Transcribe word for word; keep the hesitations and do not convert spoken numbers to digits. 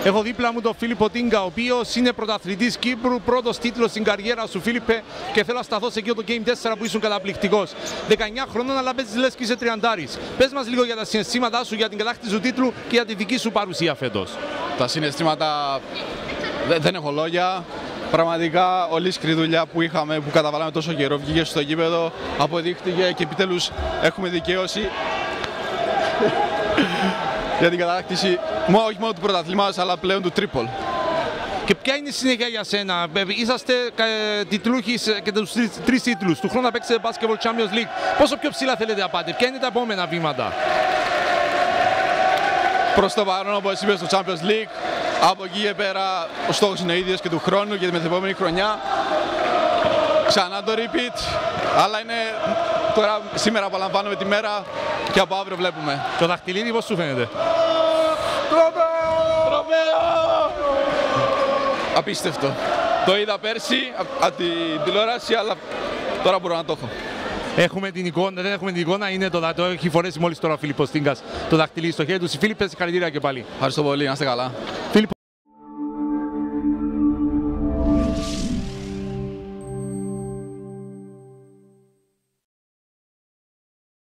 Έχω δίπλα μου τον Φίλιππο Τίνγκα, ο οποίος είναι πρωταθλητής Κύπρου, πρώτος τίτλος στην καριέρα σου, Φίλιππε, και θέλω να σταθώ σε εκείνο το Game τέσσερα που ήσουν καταπληκτικός. δεκαεννιά χρονών, αλλά παίζεις λες και είσαι τριαντάρης. Πες μας λίγο για τα συναισθήματά σου, για την κατάκτηση του τίτλου και για τη δική σου παρουσία φέτος. Τα συναισθήματα δεν έχω λόγια. Πραγματικά όλη η σκληρή δουλειά που είχαμε, που καταβάλαμε τόσο καιρό, βγήκε στο γήπεδο, αποδείχτηκε και επιτέλους έχουμε δικαίωση για την κατάκτηση όχι μόνο του πρωταθλήματος αλλά πλέον του τρίπολ. Και ποια είναι η συνέχεια για σένα? Είσαστε ε, τιτλούχοι και τους τρεις, τρεις τίτλους. Του χρόνου να παίξετε Basketball Champions League. Πόσο πιο ψηλά θέλετε να πάτε? Ποια είναι τα επόμενα βήματα? Προς το παρόν, όπως είπες, στο Champions League. Από εκεί και πέρα ο στόχος είναι ο ίδιος και του χρόνου και με την επόμενη χρονιά. Ξανά το repeat. Αλλά είναι τώρα σήμερα απολαμβάνουμε τη μέρα και από αύριο βλέπουμε. Το δαχτυλίδι πώς σου φαίνεται? Απίστευτο. Το είδα πέρσι από την τηλεόραση, αλλά τώρα μπορώ να το έχω. Έχουμε την εικόνα, δεν έχουμε την εικόνα, είναι το, το έχει φορέσει μόλις τώρα ο Φίλιππος Τίνγκας το δαχτυλίδι στο χέρι του. Φίλιππε, συγχαρητήρια και πάλι. Ευχαριστώ πολύ, να είστε καλά.